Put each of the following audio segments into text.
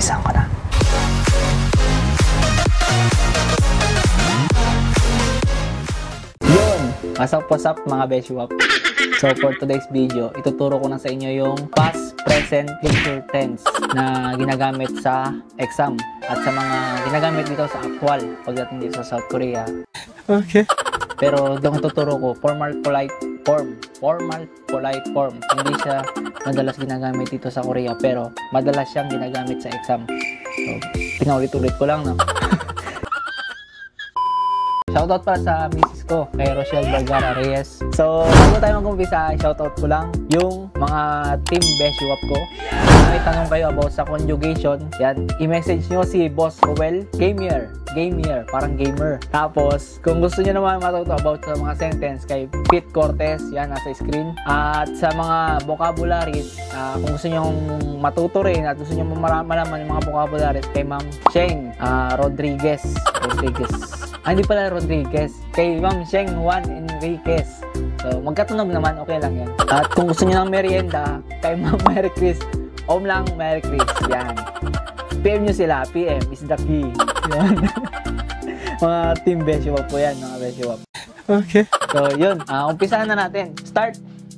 Umpisahan ko na. Yun! What's up mga beshiwap? So for today's video, ituturo ko na sa inyo yung past, present, future tense na ginagamit sa exam at sa mga ginagamit dito sa actual pagdating dito sa South Korea. Okay. Pero doon tuturo ko formal polite form. Formal polite form. Hindi siya madalas ginagamit dito sa Korea pero madalas siyang ginagamit sa exam. So, pinaulit-ulit ko lang, no? Shoutout para sa misis ko, kay Rochelle Vergara Reyes. So, bago tayo mag-umpisa, shoutout ko lang yung mga team beshiwap ko. May tanong kayo about sa conjugation, yan, i-message nyo si Boss Roel Gamer, parang gamer. Tapos, kung gusto nyo naman matuto about sa mga sentence, kay Pete Cortez, yan, nasa screen. At sa mga vocabularies, kung gusto nyo matuto rin at gusto nyo malaman yung mga vocabularies, kay Ma'am Sheng Rodriguez. Hindi pala Rodriguez. Kay Ma'am Sheng Juan Enriquez. So, magkatunog naman, okay lang yan. At kung gusto nyo ng merienda, kay Ma'am Mary Chris. Om lang, Mary Chris. Yan. PM nyo sila. PM is the key. Yan. Mga team beshiwap po yan, mga beshiwap. Okay. So, yun. Umpisahan na natin. Start!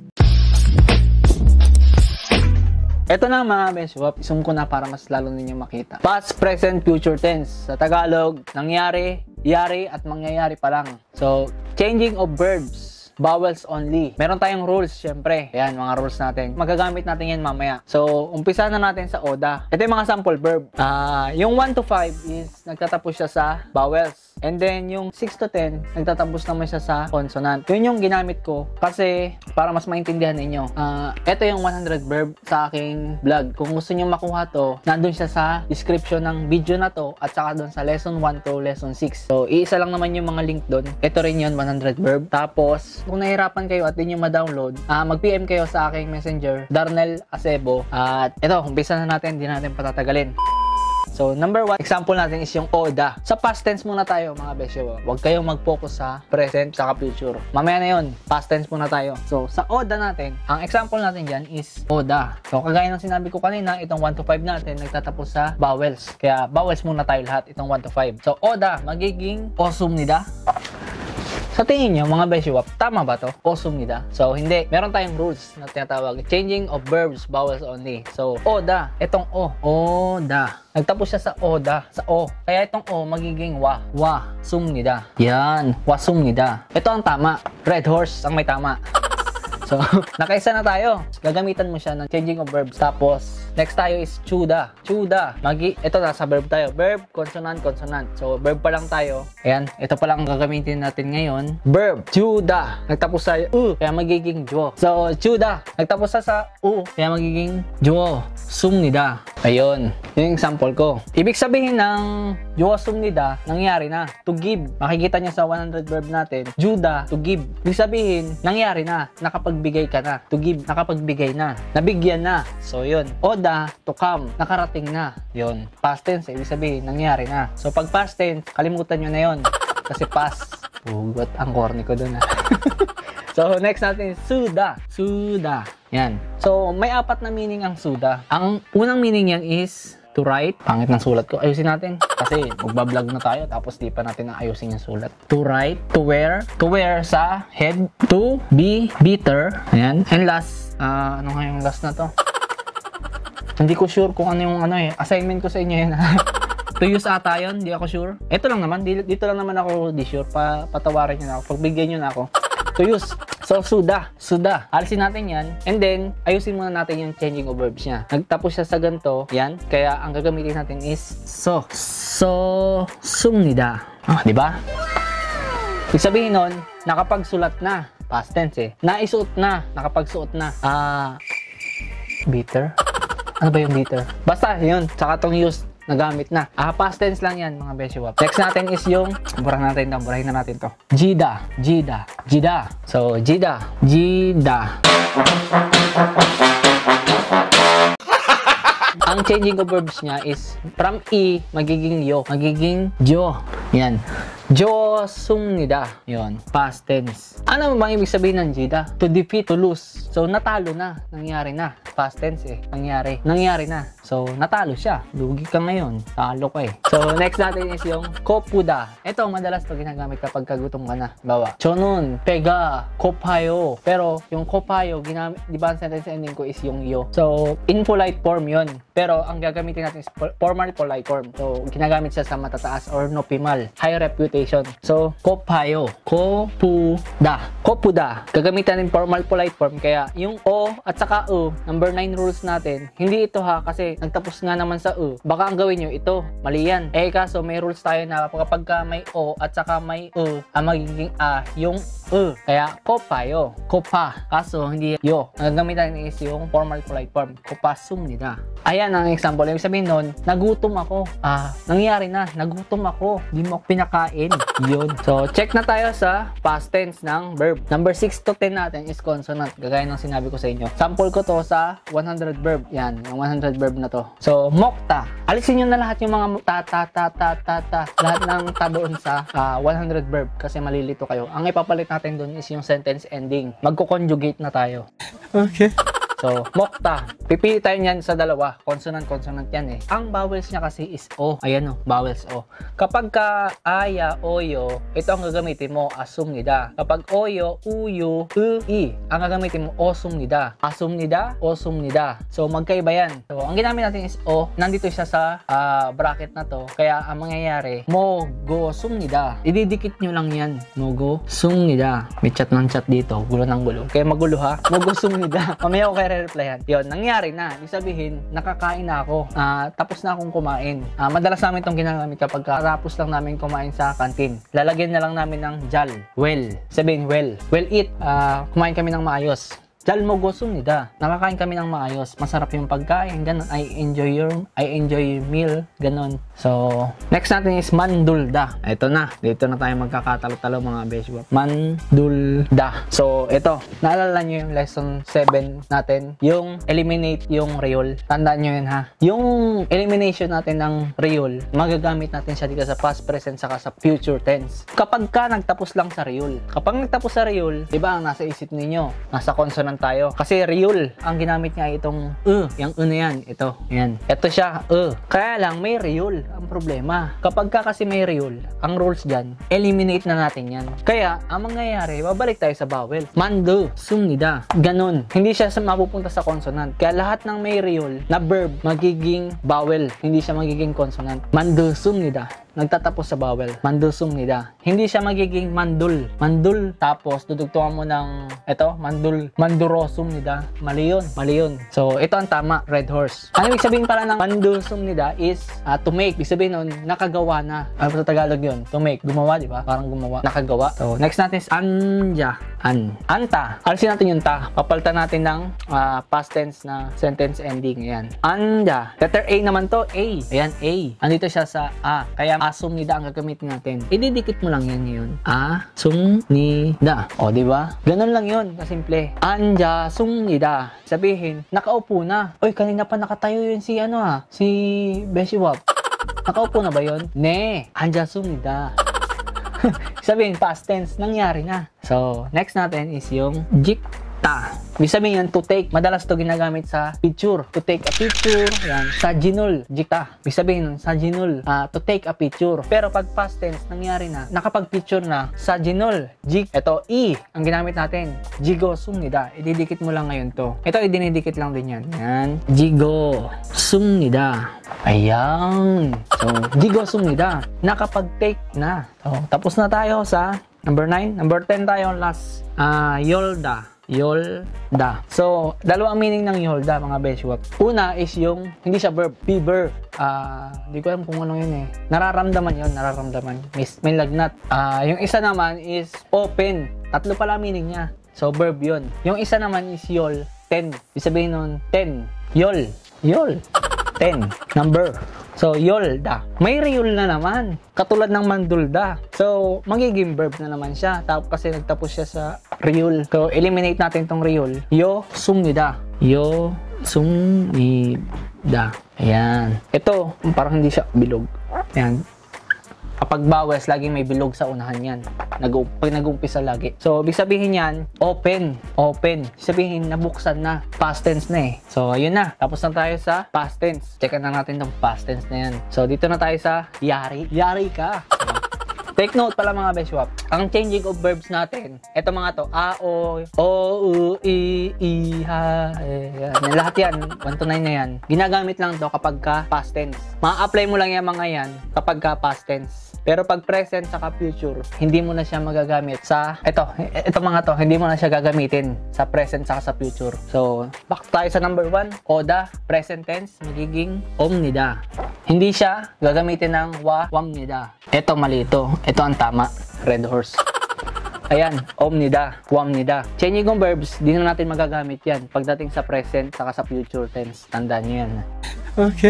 Ito na mga beshiwap, isum ko na para mas lalo ninyo makita. Past, present, future tense. Sa Tagalog, nangyari, yari, at mangyayari pa lang. So, changing of verbs. Vowels only. Meron tayong rules, syempre. Ayan, mga rules natin. Magagamit natin yan mamaya. So, umpisa na natin sa ODA. Ito yung mga sample verb. Yung 1 to 5 is nagtatapos siya sa vowels. And then, yung 6 to 10, nagtatapos naman siya sa consonant. Yun yung ginamit ko kasi para mas maintindihan ninyo. Ito yung 100 verb sa aking vlog. Kung gusto nyo makuha to, nandun siya sa description ng video na to at saka dun sa lesson 1 to lesson 6. So, iisa lang naman yung mga link dun. Ito rin yun, 100 verb. Tapos, kung nahirapan kayo at di nyo ma-download, mag-PM kayo sa aking messenger, Darnell Acebo. At ito, umpisa na natin, di natin patatagalin. So, number 1, example natin is yung ODA. Sa past tense muna tayo, mga besyo. Huwag kayong mag-focus sa present saka future. Mamaya na yun, past tense muna tayo. So, sa ODA natin, ang example natin dyan is ODA. So, kagaya ng sinabi ko kanina, itong 1 to 5 natin, nagtatapos sa vowels. Kaya, vowels muna tayo lahat, itong 1 to 5. So, ODA, magiging osumnida. Sa tingin nyo, mga beshiwap, tama ba to? Osumnida. So, hindi. Meron tayong rules na tinatawag. Changing of verbs, vowels only. So, ODA. Itong O. ODA. Nagtapos siya sa ODA. Sa O. Kaya itong O, magiging wa. Wa. Sumnida. Yan. Wasumnida. Ito ang tama. Red horse ang may tama. So, nakaisa na tayo. Gagamitan mo siya ng changing of verbs. Tapos, next tayo is chuda. Chuda. Ito nasa verb tayo. Verb, consonant, consonant. So, verb pa lang tayo. Ayan. Ito pa lang ang gagamitin natin ngayon. Verb. Chuda. Nagtapos sa U. Kaya magiging jo. So, chuda. Nagtapos sa U. Kaya magiging jo. Sumnida. Ayun. Yung example ko. Ibig sabihin ng jo sumnida, nangyari na. To give. Makikita nyo sa 100 verb natin. Juda. To give. Ibig sabihin, nangyari na. Nakapagbigay ka na. To give. Nakapagbigay na. Nabigyan na. So, yun. ODA, to come. Nakarating na. Yun. Past tense. Ibig sabihin, nangyari na. So, pag past tense, kalimutan nyo na yun. Kasi past. Pugot. Ang corny ko dun, ha. So, next natin is suda. Suda. Yan. So, may 4 na meaning ang suda. Ang unang meaning yan is to write. Pangit ng sulat ko. Ayusin natin. Kasi magbablog na tayo tapos di pa natin ayusin yung sulat. To write. To wear. To wear sa head. To be bitter. Ayan. And last. Ano nga yung last na to? Hindi ko sure kung ano yung assignment ko sa inyo yun. To use ata yun. Di ako sure. Ito lang naman. Dito lang naman ako di sure. Patawarin nyo na ako. Pagbigyan nyo na ako. To use. So, suda. Suda. Alisin natin yan. And then, ayusin muna natin yung changing of verbs niya. Nagtapos siya sa ganito. Yan. Kaya, ang gagamitin natin is so. So, sumnida. Di ba? Ibig sabihin nun, nakapagsulat na. Past tense eh. Naisuot na. Nakapagsuot na. Bitter? Ano ba yung bitter? Basta, yun. Tsaka tong use. Nagamit na. Past tense lang yan, mga beshiwap. Next natin is yung, burahin na natin to. Jida. Jida. Jida. So, Jida. Jida. Ang changing of verbs niya is from I, magiging yo. Magiging jo. Yan. Jo sumnida. Yon, past tense. Ano bang ibig sabihin ng jida? To defeat, to lose. So, natalo na. Nangyari na. Past tense eh. Nangyari. Nangyari na. So, natalo siya. Lugi ka ngayon. Talo ka eh. So, next natin is yung kopuda. Ito, madalas to ginagamit kapag kagutom ka na. Bawa, chonon, pega, kopayo. Pero, yung kopayo, ginamit, di ba ang sentence ending ko is yung yo. So, in polite form yun. Pero, ang gagamitin natin is formal polite form. So, ginagamit siya sa matataas or nopimal. High reputation. So, kopayo. Kopuda. Kopuda. Gagamitan din formal polite form. Kaya, yung o at saka number 9 rules natin, hindi ito ha, kasi nagtapos nga naman sa baka ang gawin nyo ito, mali yan. Kaso may rules tayo na kapag ka may o at saka may ang magiging yung kaya kopayo, kopa, kaso hindi yo. Ang gagamitan is yung formal polite form, kopasum nila. Ayan ang example. Ibig sabihin nun, nagutom ako. Nangyari na, nagutom ako, di mo ako pinakain. Yun. So, check na tayo sa past tense ng verb. Number 6 to 10 natin is consonant, gagaya ng sinabi ko sa inyo. Sample ko to sa 100 verb. Yan, yung 100 verb na to. So, mokta. Alisin nyo na lahat yung mga lahat ng ta doon sa 100 verb kasi malilito kayo. Ang ipapalit natin doon is yung sentence ending. Magko-conjugate na tayo. Okay. So, mokta. Pipili tayo niyan sa dalawa. Consonant yan eh. Ang vowels niya kasi is O. Ayan o, vowels O. Kapag ka aya, oyo, ito ang gagamitin mo, asum nida. Kapag oyo, uyo, i. Ang gagamitin mo, osum nida. Asum nida, osum nida. So, magkaiba yan. So, ang ginamit natin is O. Nandito siya sa bracket na to. Kaya, ang mangyayari, mogo sum nida. Ididikit nyo lang yan. Mogo sum nida. May chat ng chat dito. Gulo ng gulo. Kaya magulo ha. Mogo sum nida. Mamaya ko kaya replyan. Yun, nangyari na. Ibig sabihin, nakakain na ako. Tapos na akong kumain. Madalas namin itong ginagamit kapag tapos lang namin kumain sa kantin. Lalagyan na lang namin ng jal. Well. Sabihin, well. Well eat. Kumain kami ng maayos. Jal mo gusum nida. Nakakain kami ng maayos. Masarap yung pagkain. Ganon. I enjoy your meal. Ganon. So, next natin is mandulda. Ito na. Dito na tayo magkakatalo-talo mga beshwap. Mandulda. So, ito. Naalala nyo yung lesson 7 natin. Yung eliminate yung reol. Tandaan nyo yun ha. Yung elimination natin ng reol, magagamit natin siya dito sa past, present, saka sa future tense. Kapag ka nagtapos lang sa reol. Kapag nagtapos sa reol, di ba ang nasa isip ninyo? Nasa consonant tayo. Kasi reol, ang ginamit niya itong yung na yan. Ito. Yan. Ito siya, Kaya lang, may reol. Ang problema. Kapag ka kasi may reol, ang rules dyan, eliminate na natin yan. Kaya, ang mangyayari, babalik tayo sa vowel. Mando, sumnida. Ganon. Hindi siya mapupunta sa consonant. Kaya lahat ng may reol na verb, magiging vowel. Hindi siya magiging consonant. Mando, sumnida. Nagtatapos sa vowel. Mandusum nida. Hindi siya magiging mandul. Mandul. Tapos, dudugtungan mo ng mandurosum nida. Mali yun. So, ito ang tama. Red horse. Ano ibig sabihin pala ng mandusum nida is to make. Ibig sabihin nun, nakagawa na. Sa Tagalog yun. To make. Gumawa, di ba? Parang gumawa. Nakagawa. So, next natin is anja. Anta. Alisin natin yung ta. Papalitan natin ng past tense na sentence ending. Ayan. Anja. Letter A naman to. A. Ayan, A. Andito siya sa A. Kaya asum nida ang gagamitin natin. Ididikit mo lang yan ngayon. Asum nida. O, di ba? Ganun lang yun. Kasimple. Anja sum nida. Sabihin, nakaupo na. Oy, kanina pa nakatayo yun si si Beshiwap. Nakaupo na ba yun? Ne. Anja sum nida. Sabihin, past tense, nangyari na. So, next natin is yung jikta. Ibig sabihin yan, to take. Madalas to ginagamit sa picture. To take a picture. Yan. Sa ginul. Jikta. Ibig sabihin, sa ginul. To take a picture. Pero pag past tense, nangyari na. Nakapag-picture na. Sa ginul. Jik. Ito, i. Ang ginamit natin. Jigo sumnida. Ididikit mo lang ngayon to. Ito, idinidikit lang din yan. Yan. Jigo sumnida. Ayan. So, jigo sumnida. Nakapag-take na. So, tapos na tayo sa number 9. Number 10 tayo last. Yolda. Yolda. So, dalawang meaning ng yolda, mga beshwap. Una is yung, hindi siya verb, fever. Di ko alam kung ano yun eh. Nararamdaman yun, nararamdaman. May lagnat. Yung isa naman is open. Tatlo pala meaning niya. So, verb yun. Yung isa naman is yol, 10. Isabihin nun, 10. Yol. 10. Number. So, yolda. May reol na naman. Katulad ng mandulda. So, magiging verb na naman siya. Tapos kasi nagtapos siya sa reol. So, eliminate natin tong reol. Yo sumnida. Yo sumnida. Ayan. Ito, parang hindi siya bilog. Ayan. Kapag vowels, laging may bilog sa unahan yan. Pag nag-umpisa lagi. So, ibig sabihin yan, open. Open. Sabihin, nabuksan na. Past tense na eh. So, ayun na. Tapos na tayo sa past tense. Checkan na natin tong past tense na yan. So, dito na tayo sa yari. Yari ka. Take note pala mga beswap. Ang changing of verbs natin, eto mga to, a, o, u, i, ha, yan. Lahat yan, 1 to 9 na yan. Ginagamit lang to kapag ka past tense. Ma-apply mo lang yung mga yan kapag ka past tense. Pero pag present saka future, hindi mo na siya magagamit sa, ito mga to, hindi mo na siya gagamitin sa present saka sa future. So, back tayo sa number 1, oda, present tense, magiging omnida. Hindi siya gagamitin ng wamnida. Ito mali ito. Ito ang tama. Red horse. Ayan, omnida, wamnida. Changing of verbs, di na natin magagamit yan pagdating sa present saka sa future tense. Tandaan nyo yan. Okay.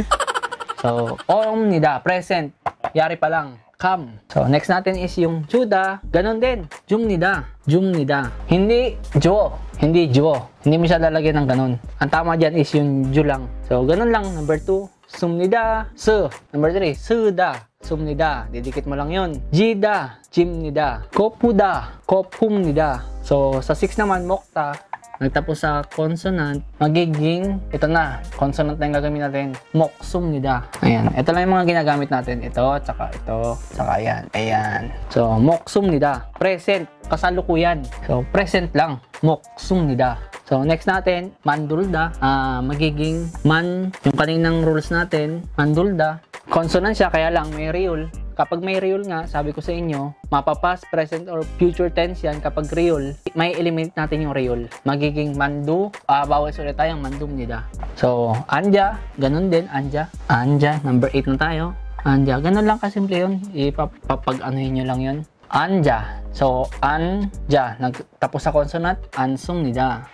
So, omnida, present. Yari pa lang. Come. So, next natin is yung juda. Ganon din. Jumnida. Jumnida. Hindi jo. Hindi jo. Hindi mo siya lalagyan ng ganon. Ang tama dyan is yung ju lang. So, ganon lang. Number 2, sumnida. Su. Number 3, suda. Sumnida. Didikit mo lang yun. Jida. Jimnida. Kopuda. Kopumnida. So, sa 6 naman, mokta. Nagtapos sa consonant, magiging, ito na, consonant na yung gagamit natin, moksumnida. Ayan, ito lang yung mga ginagamit natin. Ito, tsaka ayan. Ayan. So, moksumnida. Present, kasalukuyan. So, present lang, moksumnida. So, next natin, mandulda. Magiging man, yung kaninang rules natin, mandulda. Consonant siya, kaya lang may real. Kapag may real nga, sabi ko sa inyo, mapapast, present, or future tense yan. Kapag real, may eliminate natin yung real. Magiging mandu, bawals ulit tayong mandum nida. So, anja, ganun din, anja. Anja, number 8 na tayo. Anja, ganun lang kasimple yun. Ipapag-anuhin nyo lang yun. Anja. So, anja, nagtapos sa consonant, ansum nida.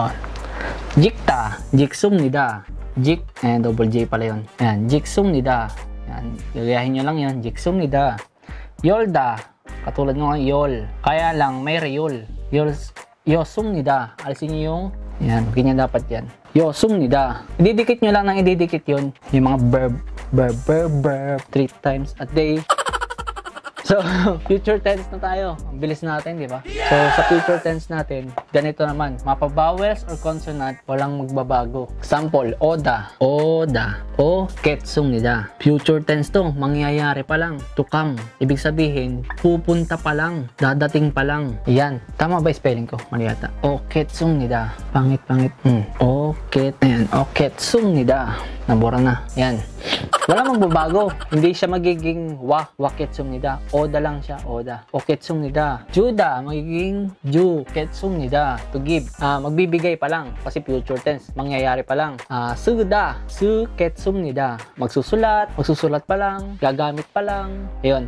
Jikta, jiksum nida. Jik, double J pala yun. Ayan, jiksum nida. Yan, gagayahin nyo lang yun. Jiksumnida. Yolda. Katulad ng yol. Kaya lang, may reol. Yosumnida. Alisin nyo yung, yan, ganyan dapat yan. Yosumnida. Ididikit nyo lang ng ididikit yun. Yung mga verb 3 times a day. So, future tense na tayo. Ang bilis natin, di ba? So, sa future tense natin, ganito naman. Mapa-vowels or consonant, walang magbabago. Example, oda. Oda. O, ketsung nida. Future tense to, mangyayari pa lang. To come. Ibig sabihin, pupunta pa lang. Dadating pa lang. Ayan. Tama ba yung spelling ko? Mali yata. O, ketsung nida. Pangit. O, ayan. O, ketsung nida. Nabura na. Ayan. Walang magbabago. Hindi siya magiging waketsum nida. Oda lang siya. Oda. Oketsum nida. Juda. Magiging ju. Ketsum nida. To give. Magbibigay pa lang. Kasi future tense. Mangyayari pa lang. Suda. Su ketsum nida. Magsusulat. Magsusulat pa lang. Gagamit pa lang. Ayun.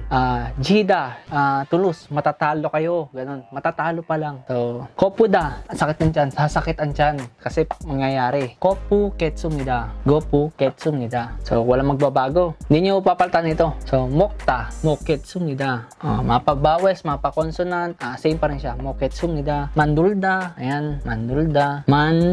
Jida. Tulus. Matatalo kayo. Ganon. Matatalo pa lang. So, kopuda. Sakit ng tiyan. Sasakit ang tiyan. Kasi mangyayari. Kopu ketsum nida. Gopu ketsum nida. So, walang magbabago. Hindi nyo papalitan ito. So, mokta, moketsumnida. Mapa-vowels, mapa-consonant, same pa rin siya. Moketsumnida. Mandulda, ayan, mandulda.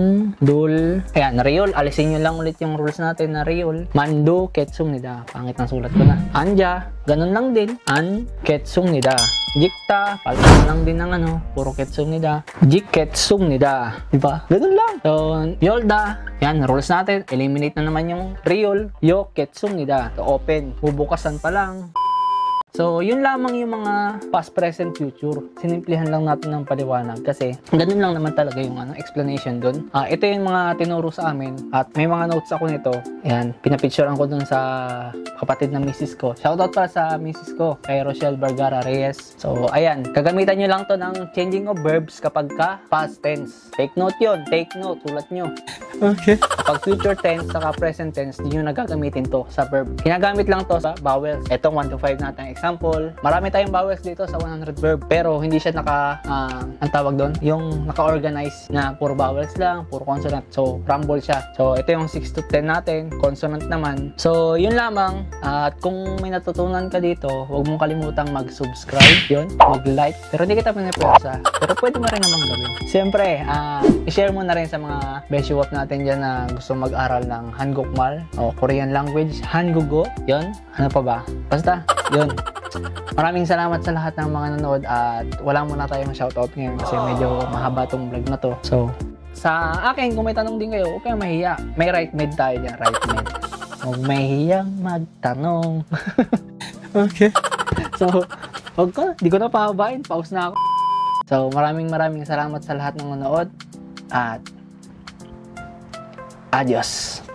Mandul, ayan, reol. Alisin nyo lang ulit yung rules natin na reol. Mandu, ketsumnida. Pangit ng sulat ko na. Anja, ganun lang din. An, ketsumnida. Jikta, palitan lang din ng puro ketsumnida. Jiketsumnida. Diba? Ganun lang. So, yolda, yan, rules natin. Eliminate na naman yung reol. Yo, ketsumnida. So, open. Bubukasan pa lang. So, yun lamang yung mga past, present, future. Sinimplihan lang natin ng paliwanag kasi ganun lang naman talaga yung explanation dun. Ito yung mga tinuro sa amin at may mga notes ako nito. Ayan, pinapicturean ko dun sa kapatid ng misis ko. Shoutout pa sa misis ko, kay Rochelle Vergara Reyes. So, ayan, kagamitan nyo lang to ng changing of verbs kapag ka past tense. Take note yun. Take note. Sulat nyo. Okay. Kapag future tense saka present tense, di nyo nagagamitin to sa verb. Ginagamit lang to sa vowels. Etong 1 to 5 natin example. Marami tayong vowels dito sa 100 verb, pero hindi siya ang tawag doon, yung naka-organize na puro vowels lang, puro consonant. So, rumble siya. So, ito yung 6 to 10 natin, consonant naman. So, yun lamang. At kung may natutunan ka dito, huwag mong kalimutang mag-subscribe, yun, mag-like. Pero hindi kita pinapersa. Pero pwede mo rin namang gawin. Siyempre, i-share mo na rin sa mga beshiwap natin dyan na gusto mag-aral ng Hangukmal o Korean language, Hangugo. Yun. Ano pa ba? Basta, yun. Maraming salamat sa lahat ng mga nanood at wala muna tayong shoutout ngayon kasi medyo mahaba tong vlog na to. So, sa akin, kung may tanong din kayo, huwag kayong mahiya. May right med tayo dyan, right med. Huwag mahihiyang magtanong. Okay. So, di ko na pahabain, pause na ako. So, maraming salamat sa lahat ng nanood at adios.